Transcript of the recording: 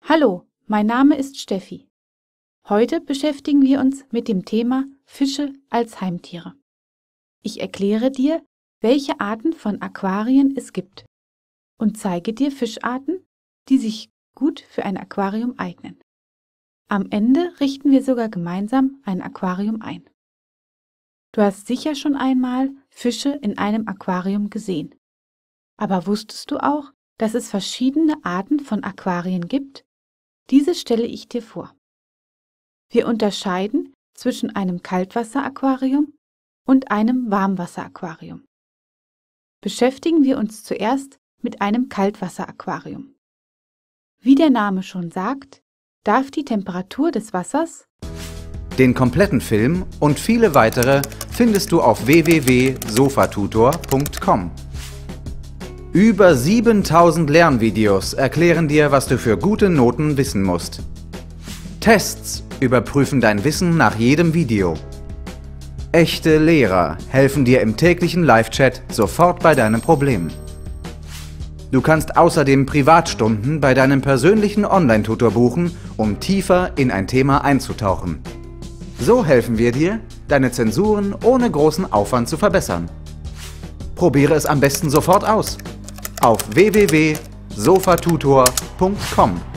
Hallo, mein Name ist Steffi. Heute beschäftigen wir uns mit dem Thema Fische als Heimtiere. Ich erkläre dir, welche Arten von Aquarien es gibt und zeige dir Fischarten, die sich gut für ein Aquarium eignen. Am Ende richten wir sogar gemeinsam ein Aquarium ein. Du hast sicher schon einmal Fische in einem Aquarium gesehen. Aber wusstest du auch, dass es verschiedene Arten von Aquarien gibt? Diese stelle ich dir vor. Wir unterscheiden zwischen einem Kaltwasseraquarium und einem Warmwasseraquarium. Beschäftigen wir uns zuerst mit einem Kaltwasseraquarium. Wie der Name schon sagt, darf die Temperatur des Wassers. Den kompletten Film und viele weitere findest du auf www.sofatutor.com. Über 7000 Lernvideos erklären dir, was du für gute Noten wissen musst. Tests überprüfen dein Wissen nach jedem Video. Echte Lehrer helfen dir im täglichen Live-Chat sofort bei deinen Problemen. Du kannst außerdem Privatstunden bei deinem persönlichen Online-Tutor buchen, um tiefer in ein Thema einzutauchen. So helfen wir dir, deine Zensuren ohne großen Aufwand zu verbessern. Probiere es am besten sofort aus. Auf www.sofatutor.com